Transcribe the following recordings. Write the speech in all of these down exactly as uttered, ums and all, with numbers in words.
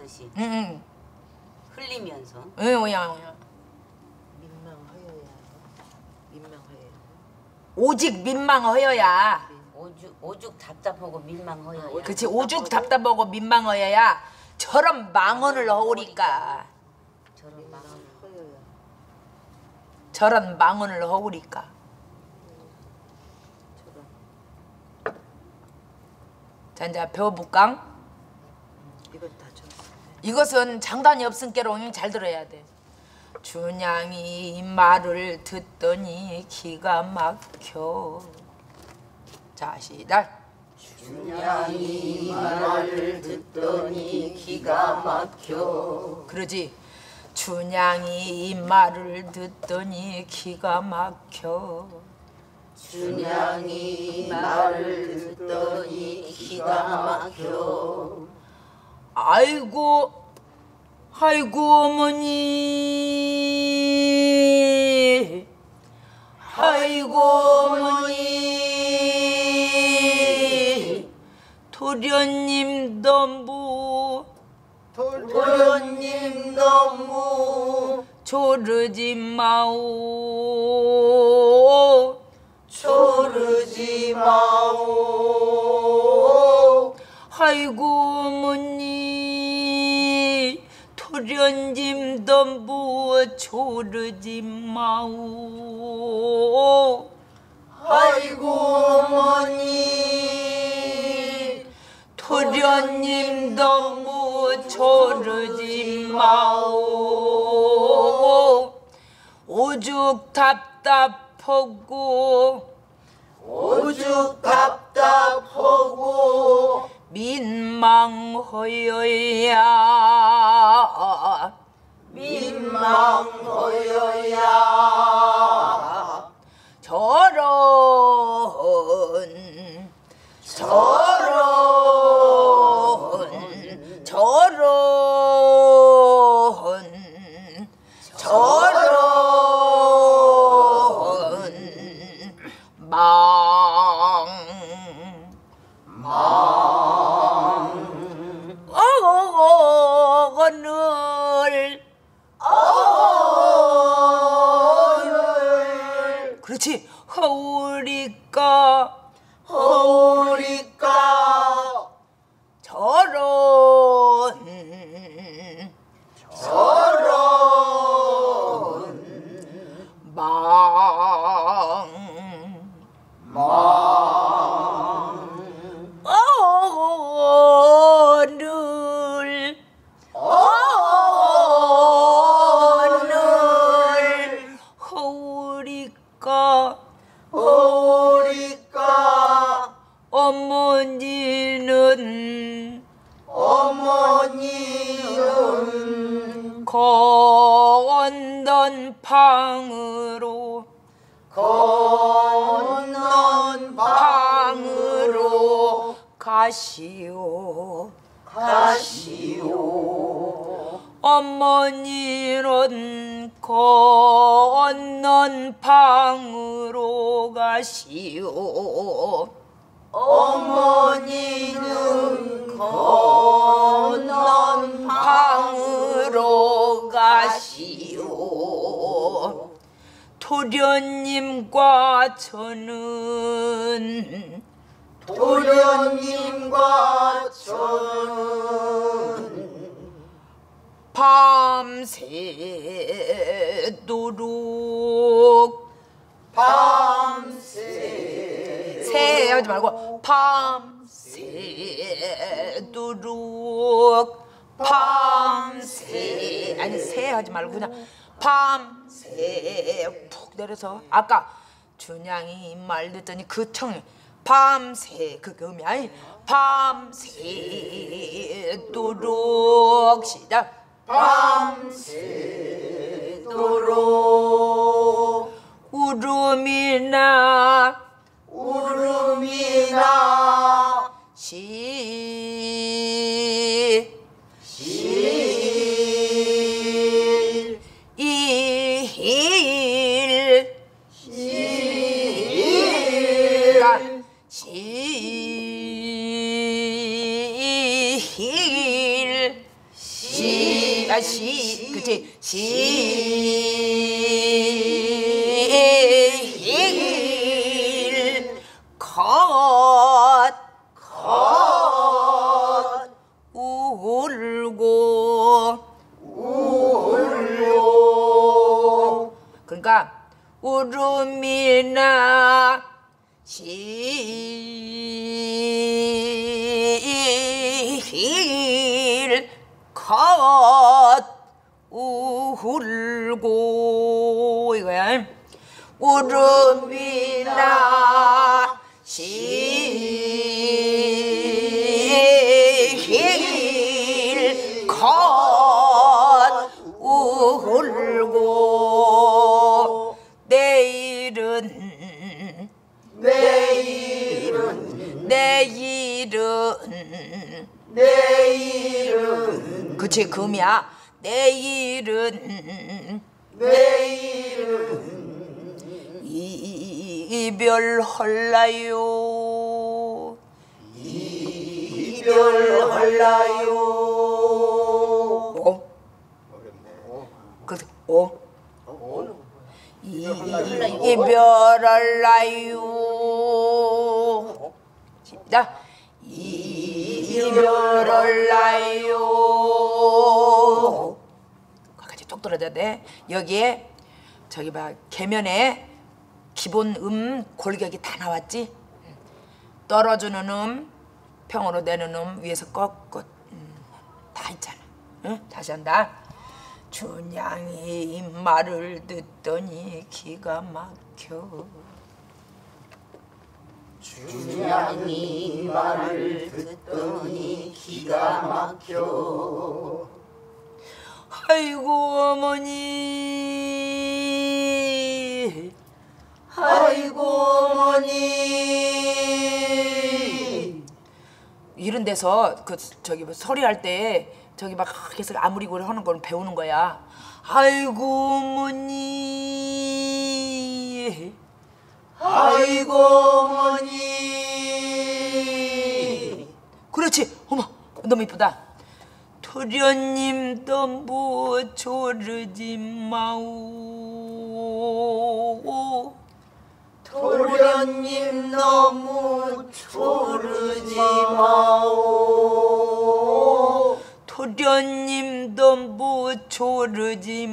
하듯이 응. 흘리면서. 응, 오야 오야. 민망하여야. 민망하여. 오직 민망하여야. 오죽 오죽 답답하고 민망하여. 그치, 오죽 답답하고 민망하여야 저런 망언을 허우리까. 저런 망언을 허여야. 저런 망언을 허우리까. 저런. 자, 이제 배워볼까? 이건 다 줬어. 이것은 장단이 없은께로 잘 들어야 돼. 준양이 말을 듣더니 기가 막혀. 자, 시작. 준양이 말을 듣더니 기가 막혀. 그러지. 준양이 이 말을 듣더니 기가 막혀. 준양이 말을 듣더니 기가 막혀. 아이고, 아이고 어머니, 아이고 어머니, 도련님 너무 도련님 너무 조르지 마오. 조르지 마오. 아이고 어머니, 도련님 너무 조르지 마오. 아이고 어머니, 도련님 너무 조르지 마오. 오죽 답답하고 오죽 답답하고 민망하여야. 민망하여야. 저런 저런 저런 저런 망 어늘 오늘 그렇지. 허우리까 허우리까 저런 저런 망 오늘 오늘 허우리까 허우리까 어머니는 어머니는 건넌 방으로 건넌 방으로 가시오. 가시오. 어머니는 건넌 방으로 가시오. 어머니는 건넌 방으로 가시오. 도련님과 저는 도련님과 저는 밤새도록 밤새 새 하지 말고 밤새도록 밤새 아니 새 하지 말고 그냥 밤새 푹 내려서 아까 준양이 말 듣더니 그 청 밤새 그 음이 아니 밤새도록 시작. 밤새도록 울음이나 울음이나 시 실 이힐 실 시힐 실 컷 컷 울고 울고 그러니까 울음이나 실 컷 울고 이거야. 울음이나 실 컷 울고 내일은 내일은 내일은 내일은 그치 금이야. 내일은 내일은 이별할라요. 이별할라요. 어? 그 어? 어? 이별할라요. 시작. 이별할라요. 거기까지 쭉 들어야 돼. 여기에 저기 봐 계면에 기본 음 골격이 다 나왔지. 떨어주는 음, 평으로 내는 음, 위에서 꺾고 음, 다 있잖아. 응? 다시 한다. 춘향이 말을 듣더니 기가 막혀. 춘향이 말을 듣더니 기가 막혀. 아이고 어머니, 아이고 어머니. 이런 데서 그 저기 뭐 소리할 때 저기 막 계속 아무리고 하는 걸 배우는 거야. 아이고 어머니, 아이고 어머니. 그렇지. 어머 너무 이쁘다. 도련님 너무 조르지 마오. 도련님 너무 조르지 마오. 도련님 너무 조르지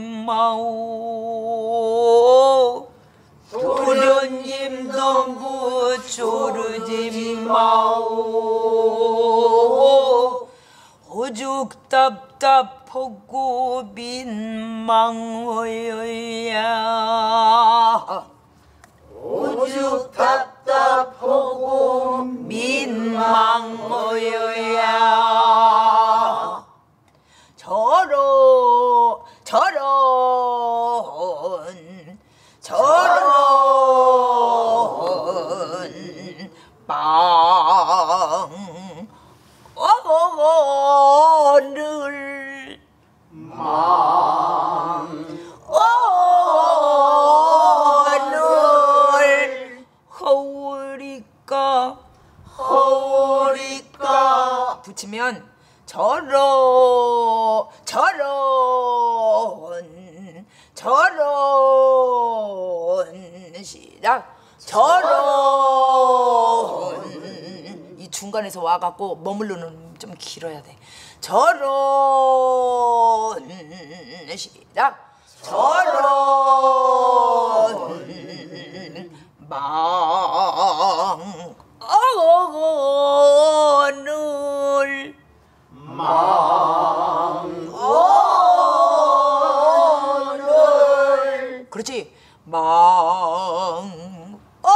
마오. 도련님 너무 조르지 마오. 오죽 답답하고 민망하여야. 오죽 답답하고 민망하여야. 저런 저런 저런 빵 오늘 오늘 허우리까 허우리까 붙이면 저런 저런 저런 시작. 저런 이 중간에서 와갖고 머무르는 좀 길어야 돼. 저런 시작. 저런 망 오늘 오늘 그렇지. 망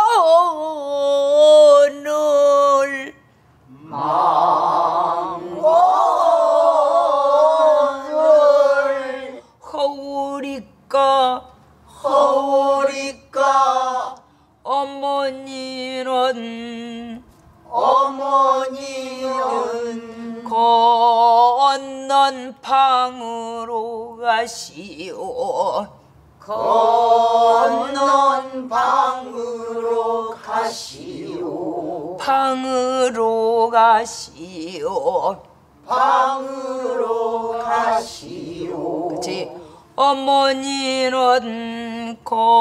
오늘 오늘 허우리까 허우리까 어머니는 어머니는 건넌 방으로 가시오. 건넌 방으로 가시오. 방으로 가시오. 방으로 가시오. 그치. 어머니는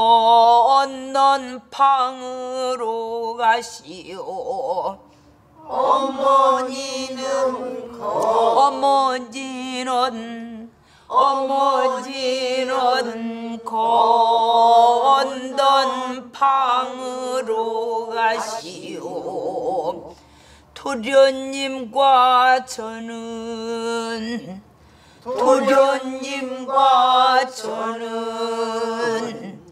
건넌 방으로 가시오. 어머니는 어머니는 어머니는 건넌 방으로 가시오. 도련님과 저는 도련님과 저는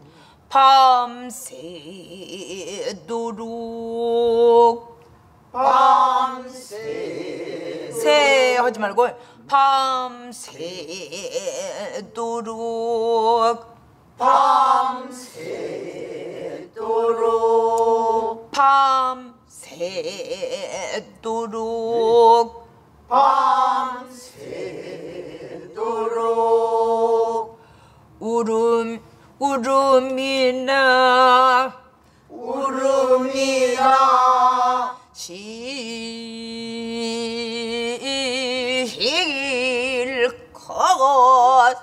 밤새도록 밤새 새 하지 말고 밤새도록 밤새도록 밤새도록 밤새도록 울음 울음이나 울음이나 실컷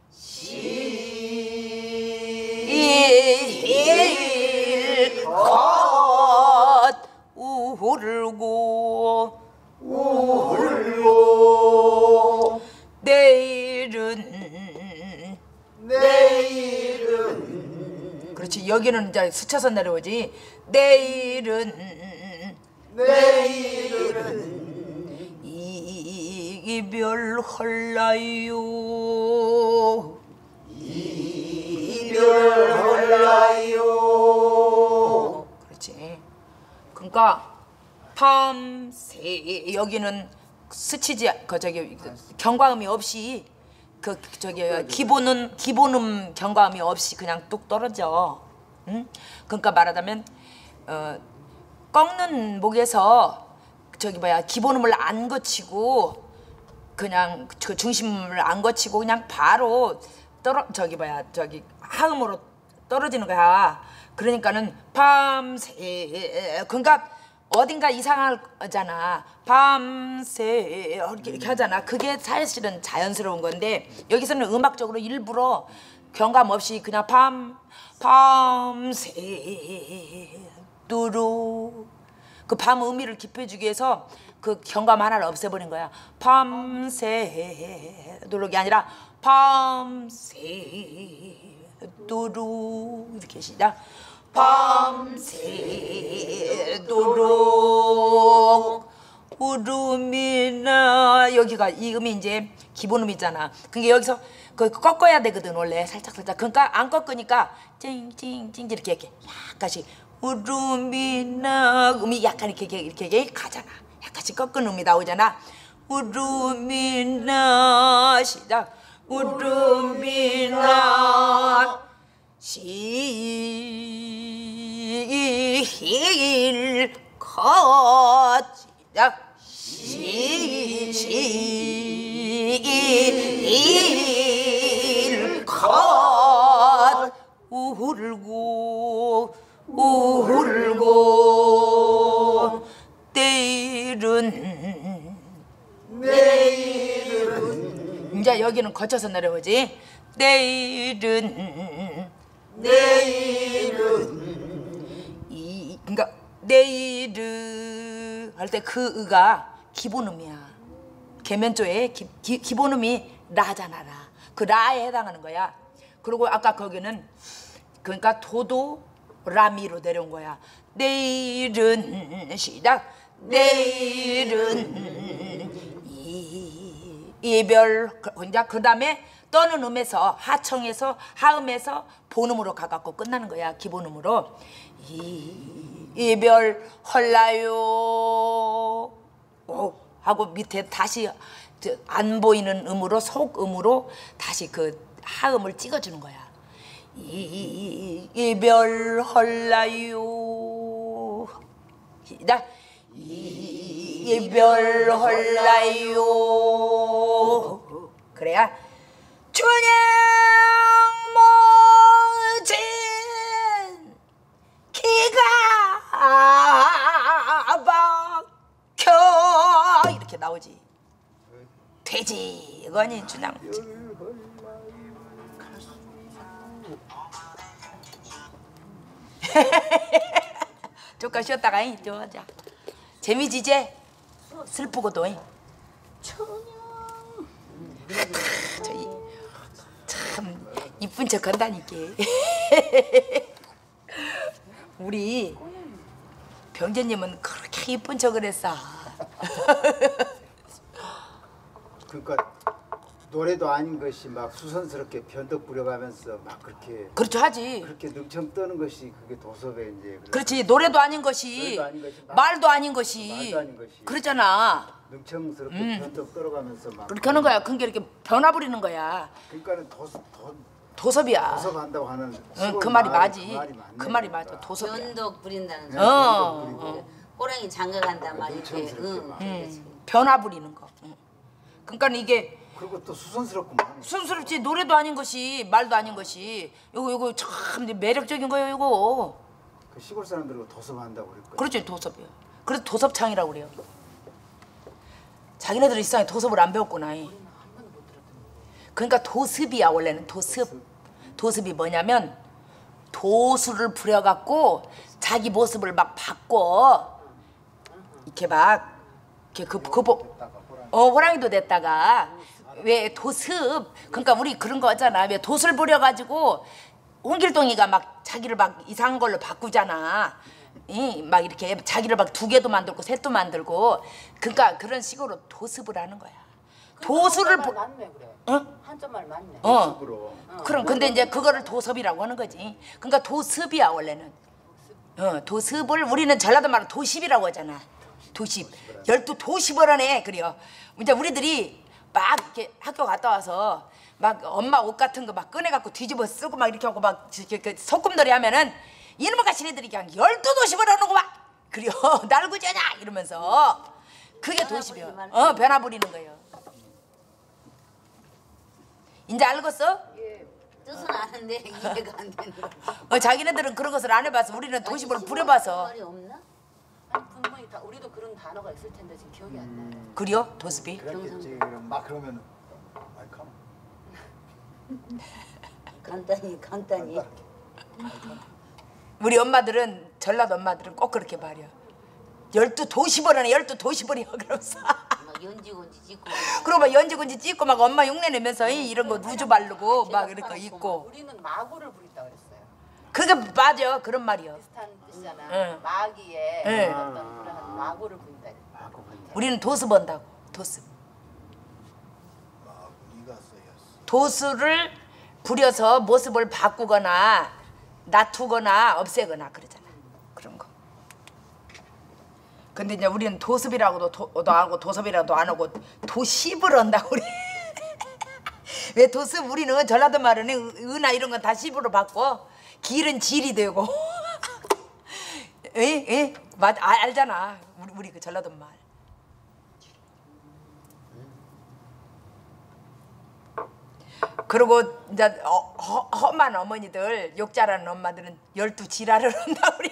실컷 울고 울고 내일은 내일은 그렇지 여기는 이제 스쳐서 내려오지. 내일은 내일은 이별 헐라요. 이별 헐라요. 그렇지. 그러니까 밤새 여기는 스치지 그 저기 경과음이 없이 그 저기 기본은 기본음 경과음이 없이 그냥 뚝 떨어져. 응? 그러니까 말하자면 어, 꺾는 목에서 저기 뭐야 기본음을 안 거치고 그냥 그 중심을 안 거치고 그냥 바로 떨어 저기 뭐야 저기 하음으로 떨어지는 거야. 그러니까는 밤새 그러니까 어딘가 이상하잖아. 밤새 이렇게, 이렇게 하잖아. 그게 사실은 자연스러운 건데 여기서는 음악적으로 일부러 경감 없이 그냥 밤 밤새 뚜루 그 밤 의미를 깊여주기 위해서 그 경감 하나를 없애버린 거야. 밤새 뚜루가 아니라 밤새 뚜루 이렇게 시작. 밤새도록 울음이나 여기가 이 음이 이제 기본음이잖아. 그게 여기서 그 꺾어야 되거든 원래 살짝 살짝. 그러니까 안 꺾으니까 찡찡찡 이렇게 이렇게 약간씩 울음이나 음이 약간 이렇게 이렇게 이렇게 가잖아. 약간씩 꺾은 음이 나오잖아. 울음이나 시작. 울음이나 실컷 시작. 실컷 울고 울고 내일은 내일은 이제 여기는 거쳐서 내려오지. 내일은 내일은 이 그러니까 내일은 할 때 그 의가 기본음이야. 계면조의 기, 기, 기본음이 라잖아. 라. 그 라에 해당하는 거야. 그리고 아까 거기는 그러니까 도도 라미로 내려온 거야. 내일은 시작. 내일은 이, 이별 이제 그 다음에 떠는 음에서 하청에서 하음에서 본음으로 가갖고 끝나는 거야. 기본음으로 이, 이별 헐라요 오, 하고 밑에 다시 안 보이는 음으로 속음으로 다시 그 하음을 찍어주는 거야. 이, 이별 헐라요 시작. 이별 헐라요 그래야 춘향 모진 기가 박혀 이렇게 나오지. 돼지 이거니 춘향 모진. 조금 쉬었다가 이 좋아자. 재미지제 슬프고도 이. 저희 참 이쁜 척 한다니까. 우리 병재님은 그렇게 이쁜 척을 했어. 그러니까 노래도 아닌 것이 막 수선스럽게 변덕 부려가면서 막 그렇게 그렇죠 하지. 그렇게 능청 떠는 것이 그게 도섭의 이제 그런 그렇지 노래도 아닌 것이, 노래도 아닌 것이 막- 말도 아닌 것이, 말도 아닌 것이. 그러잖아. 능청스럽게 음. 변덕 떨어가면서 막 그렇게 하는 거야. 그게 이렇게 변화 부리는 거야. 그러니까는 도섭 도, 도섭이야. 도섭한다고 하는 응, 시골 그 말이 말, 맞지. 그 말이 맞네, 그 말이 그러니까. 맞아. 도섭이야. 변덕 부린다는 네, 소리. 어, 변덕 부리고. 어. 꼬랑이 장가간다 말 이렇게. 능청스럽게 응. 막. 응. 변화 부리는 거. 응. 그러니까 이게 그리고 또 수선스럽구만. 순스럽지. 노래도 아닌 것이, 말도 아닌 것이. 요거 요거 참 매력적인 거예요. 요거. 그 시골 사람들은 도섭한다고 그럴 거야. 그렇지 도섭이요. 그래서 도섭창이라고 그래요. 자기네들 이상하게 도섭을 안 배웠구나. 이. 그러니까 도습이야 원래는. 도습. 도습이 뭐냐면 도수를 부려갖고 자기 모습을 막 바꿔. 이렇게 막 이렇게 그, 그, 그 어 호랑이도 됐다가 왜 도습. 그러니까 우리 그런 거 있잖아. 왜 도술 부려가지고 홍길동이가 막 자기를 막 이상한 걸로 바꾸잖아. 이 막 이렇게 자기를 막 두 개도 만들고 셋도 만들고. 그러니까 그런 식으로 도습을 하는 거야. 도수를 부... 맞네 그래. 어? 한점 말 맞네. 어. 도습으로. 그럼 근데 이제 그거를 도섭이라고 하는 거지. 그러니까 도습이야 원래는. 어 도습을 우리는 전라도 말로 도십이라고 하잖아. 도십. 열두 도십을 하네. 그래요. 이제 우리들이 막 이렇게 학교 갔다 와서 막 엄마 옷 같은 거 막 꺼내갖고 뒤집어 쓰고 막 이렇게 하고 막 이렇게 그 소꿉놀이 하면은 이놈의 같은 애들이 그냥 열두 도십을 하는 거 막 그래요. 날구져냐 이러면서 그게 도십이야. 어 변화 부리는 거예요. 이제 알겠어? 뜻은 아는데 이해가 안 되는 거. 어, 자기네들은 그런 것을 안 해봐서 우리는 도십을 부려봐서. 말이 없나? 아니, 분명히 다 우리도 그런 단어가 있을 텐데 지금 기억이 안 나요. 그래요? 도습이? 그랬겠지. 그럼 막 그러면 아이 컴. 간단히 간단히. 우리 엄마들은 전라도 엄마들은 꼭 그렇게 말이야. 열두 도시벌 하네. 열두 도시벌이야 그러면서. 막 연지곤지 찍고. 그러고 막 연지군지 찍고 막 엄마 흉내 내면서 이- 이런 거 누주 바르고 막 이런 거 입고. 우리는 마구를 부린다 그랬어요. 그게 맞아. 그런 말이야. 비슷한 뜻이잖아. 응. 마기에 응. 어떤 그런 마구를 부린다. 하고 본다. 우리는 도수 번다고. 도수. 막 이가 써였어. 도수를 부려서 모습을 바꾸거나 놔두거나 없애거나 그러잖아. 그런 거. 근데 이제 우리는 도습이라고도 도, 안 하고 도섭이라고도 안 하고 도십을 한다고 그래. 왜 도습 우리는 전라도 말은 은하 이런 건 다 십으로 바꿔. 길은 질이 되고. 에? 에? 맞 아, 알잖아. 우리 우리 그 전라도 말. 그리고 이제 어, 허, 험한 어머니들 욕 잘하는 엄마들은 열두 지랄을 한다 그래요.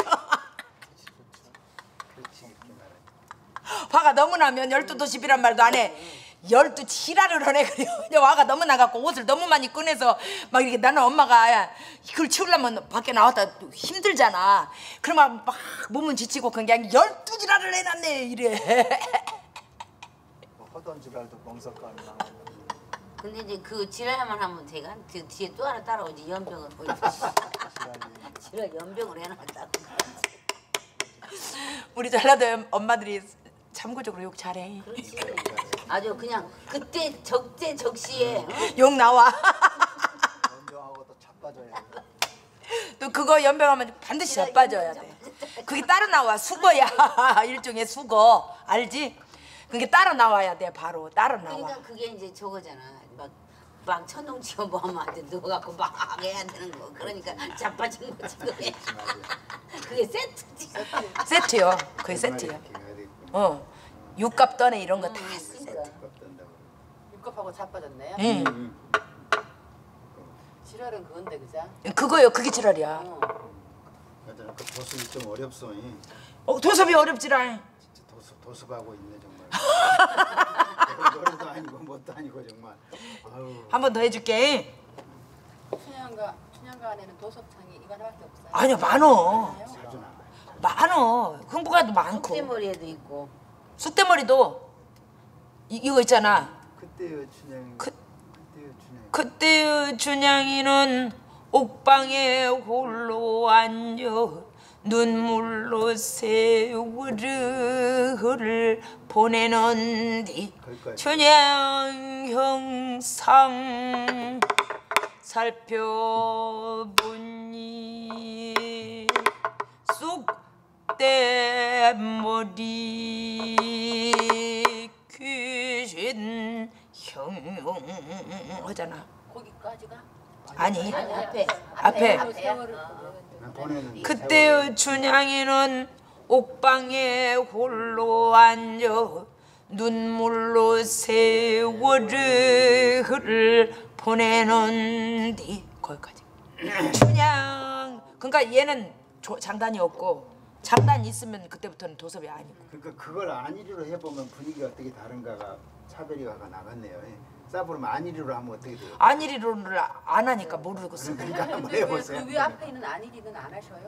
그렇지 이렇게 말해. 화가 너무 나면 열두 도십이란 말도 안 해. 열두 지랄을 하네 그래요. 이제 화가 너무 나갖고 옷을 너무 많이 꺼내서 막 이렇게 나는 엄마가 야, 이걸 치우려면 밖에 나왔다 힘들잖아. 그러면 막 몸은 지치고 그냥 열두 지랄을 해놨네 이래. 뭐 허던 지랄도 멍석가는 나. 근데 이제 그 지랄만 하면 제가 그 뒤에 또 하나 따라오지 연병을 보이지. 지랄 연병을 해놨다고. 우리 전라도 엄마들이 참고적으로 욕 잘해. 아주 그냥 그때 적재 적시에 어? 욕 나와. 연병하고 또 자빠져야 돼. 또 그거 연병하면 반드시 자빠져야 돼. 그게 따로 나와. 수거야. 일종의 수거. 알지? 그게 따로 나와야 돼. 바로 따로 나와. 그러니까 그게 이제 저거잖아. 막, 막 천둥치고 뭐 하면 안 돼. 누워갖고 막 해야 되는 거. 그러니까 자빠진 거지 그게. 그게 세트지. 세트요. 그게 세트야. 어. 육갑 떠네 이런 거 다 세트. 육갑하고 자빠졌네요. 응. 지랄은 그건데 그자. 그거요. 그게 지랄이야. 어. 맞아. 그 도습이 좀 어렵소. 이. 어, 도섭이 어렵지라. 진짜 도습 도습하고 있네 정말. 노래도 아니고 뭣도 아니고 정말. 아유. 한 번 더 해줄게. 춘향과 춘향가 안에는 도섭창이 이거 하나밖에 없어요. 아니요, 많어. 자주 나와요. 많어. 흥부가도 많고. 쑥대머리에도 있고. 쑥대머리도 이, 이거 있잖아. 그때의 춘향이. 그- 그때의 춘향이. 그때의 춘향이는 옥방에 홀로 앉아 눈물로 세월을 보내는디 거기까지. 춘향 형상 살펴보니 쑥대머리 귀신 형용 하잖아. 거기까지가? 아니 아니, 앞에. 앞에 그 세월을 그냥 보내는 그때의 춘향이는 옥방에 홀로 앉아 눈물로 세월을 보내는디 거기까지. 춘향 그러니까 얘는 조, 장단이 없고 장단 있으면 그때부터는 도섭이 아니고. 그러니까 그걸 안일이로 해보면 분위기가 어떻게 다른가가 차별이가 나갔네요. 싸부르면 안일이로 하면 어떻게 돼요? 안일이로를 안 하니까 모르겠어. 그러니까 한번 해보세요. 그 위 앞에 있는 안일이는 안 하셔요?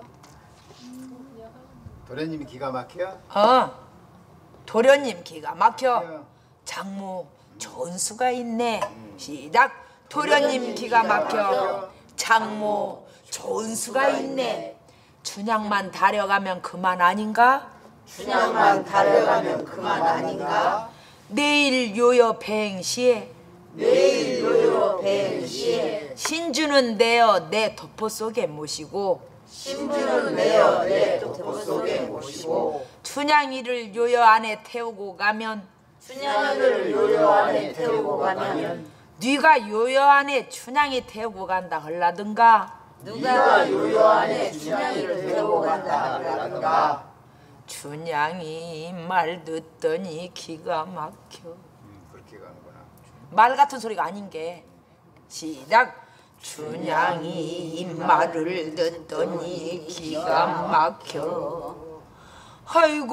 도련님이 기가 막혀? 어 도련님 기가 막혀. 막혀. 장모 전수가 있네. 시작. 도련님 기가 막혀. 장모 전수가 있네. 춘향만 다려가면 그만 아닌가? 춘향만 달려가면 그만 아닌가? 내일 요여 배행시에 내일 요요 배행시에 신주는 내어 내 덮어 속에 모시고 신부는 내어 내 도포 속에 모시고 춘향이를 요여 안에 태우고 가면 춘향을 요요 안에 태우고 가면 네가 요여 안에 춘향이 태우고 간다 헐라든가 누가 요요 안에 춘향이를 태우고 간다 그러던가. 춘향이 말 듣더니 기가 막혀. 음, 그렇게 가는구나. 말 같은 소리가 아닌 게. 시작. 춘향이 말을 듣더니 기가 막혀. 아이고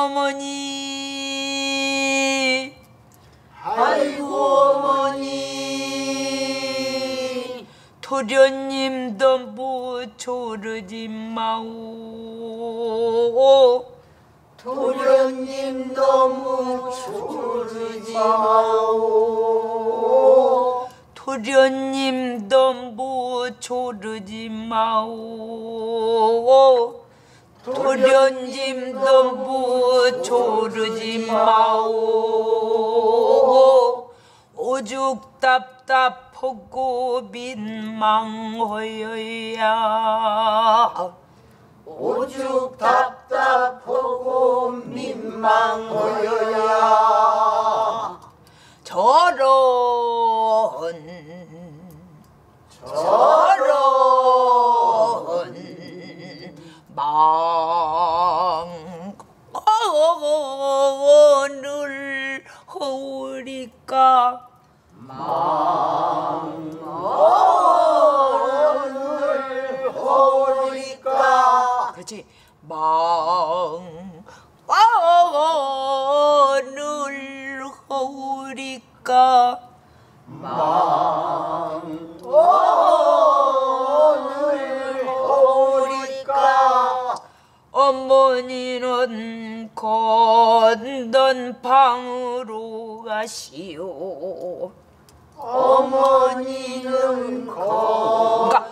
어머니 아이고 어머니 도련님도 뭐 조르지 마오. 도련님 너무 조르지 마오. 도련님도 뭐 조르지 마오. 도련님도 뭐 조르지 마오. 오죽 답답하고 민망하여야 오죽 답답하고 민망하여야 저런 저런 망언을 허우리까 망언을 허우리까. 그렇지 망언을 허우리까 망언을 허우리까. 어머니는 건넌방으로 가시오. 어머니는 거 그러니까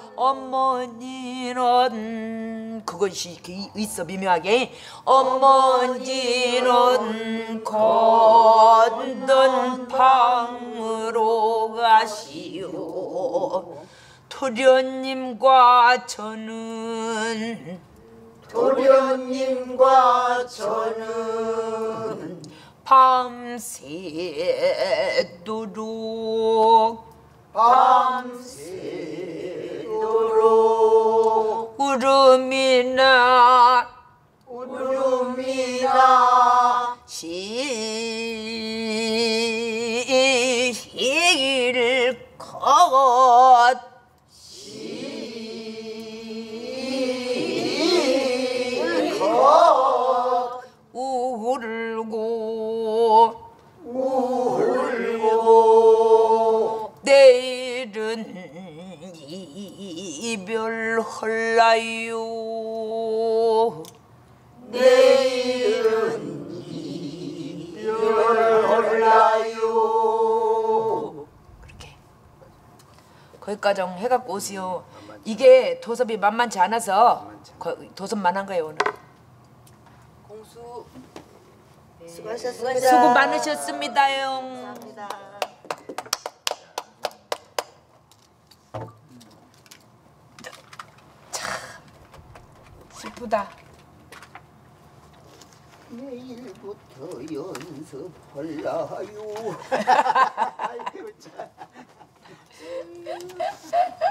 어머니는 그것이 있어 미묘하게. 어머니는 건넌방으로 가시오. 도련님과 저는 도련님과 저는 밤새도록 밤새도록 울음이나 울음이나 시를 컷 울고 울고 내일은 이별 몰라요. 내일은 이별을 몰라요. 그렇게 거기까지 해갖고 오시오. 이게 도섭이 만만치 않아서 거, 도섭만 한 거예요 오늘. 공수 수고하셨습니다. 수고 많으셨습니다요. 감사합니다. 슬프다. 내일부터 연습할라요. 아이고 참.